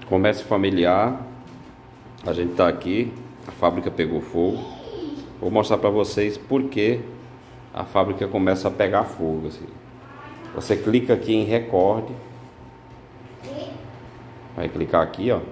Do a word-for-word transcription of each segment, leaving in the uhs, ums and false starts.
Comércio familiar. A gente tá aqui, a fábrica pegou fogo. Vou mostrar para vocês por que a fábrica começa a pegar fogo assim. Você clica aqui em recorde. Vai clicar aqui, ó.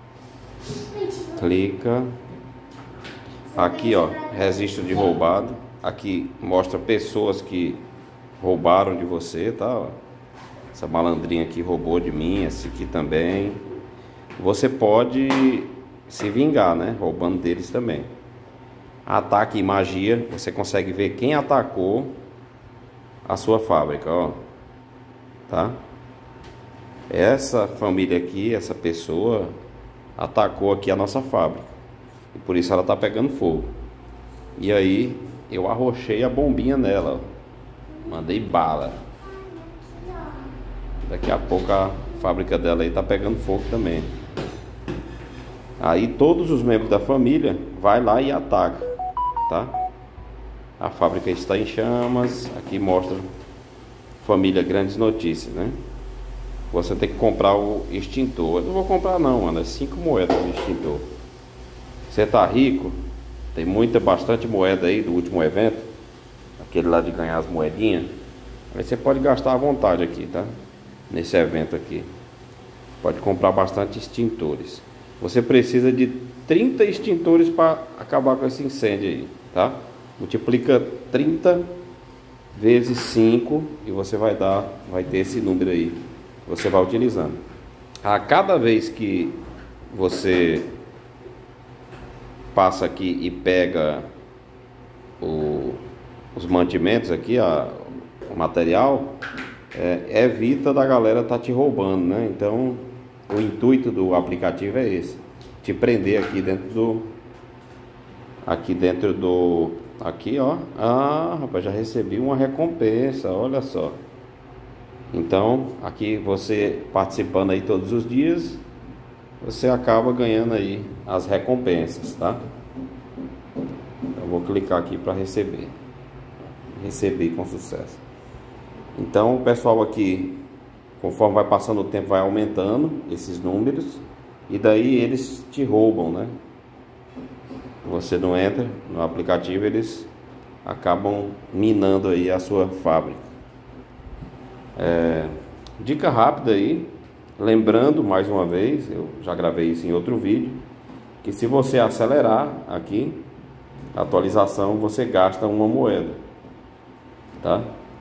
Clica. Aqui, ó, registro de roubado. Aqui mostra pessoas que roubaram de você, tá? Essa malandrinha aqui roubou de mim, esse aqui também. Você pode se vingar, né? Roubando deles também. Ataque e magia. Você consegue ver quem atacou a sua fábrica, ó. Tá? Essa família aqui, essa pessoa atacou aqui a nossa fábrica. E por isso ela tá pegando fogo. E aí eu arrochei a bombinha nela, ó. Mandei bala. Daqui a pouco a fábrica dela aí tá pegando fogo também. Aí todos os membros da família vai lá e ataca, tá? A fábrica está em chamas. Aqui mostra família Grandes Notícias, né? Você tem que comprar o extintor. Eu não vou comprar não, mano. É cinco moedas de extintor. Você tá rico? Tem muita, bastante moeda aí do último evento. Aquele lá de ganhar as moedinhas. Aí você pode gastar à vontade aqui, tá? Nesse evento aqui. Pode comprar bastante extintores. Você precisa de trinta extintores para acabar com esse incêndio aí, tá? Multiplica trinta vezes cinco e você vai dar, vai ter esse número aí. Você vai utilizando. A cada vez que você passa aqui e pega o, os mantimentos aqui, a, o material, é, evita da galera tá te roubando, né? Então o intuito do aplicativo é esse: te prender aqui dentro do aqui dentro do aqui, ó. Ah, rapaz, já recebi uma recompensa, olha só. Então aqui você participando aí todos os dias, você acaba ganhando aí as recompensas, tá? Eu vou clicar aqui para receber. Receber com sucesso. Então o pessoal aqui, conforme vai passando o tempo, vai aumentando esses números. E daí eles te roubam, né? Você não entra no aplicativo, eles acabam minando aí a sua fábrica. É, dica rápida aí. Lembrando mais uma vez, eu já gravei isso em outro vídeo, que se você acelerar aqui a atualização, você gasta uma moeda, tá?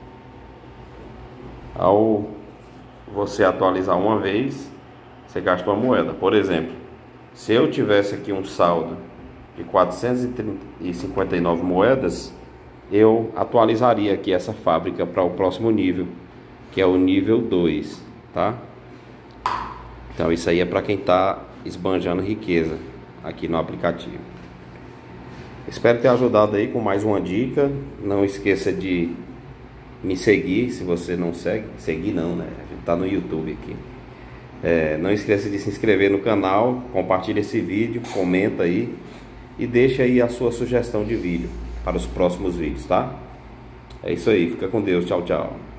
Ao você atualizar uma vez, você gasta uma moeda. Por exemplo, se eu tivesse aqui um saldo de quatrocentas e cinquenta e nove moedas, eu atualizaria aqui essa fábrica para o próximo nível, que é o nível dois, tá? Então isso aí é para quem está esbanjando riqueza aqui no aplicativo. Espero ter ajudado aí com mais uma dica. Não esqueça de me seguir, se você não segue. Seguir não, né? A gente tá no YouTube aqui. É, não esqueça de se inscrever no canal, compartilhe esse vídeo, comenta aí e deixa aí a sua sugestão de vídeo para os próximos vídeos, tá? É isso aí, fica com Deus, tchau, tchau.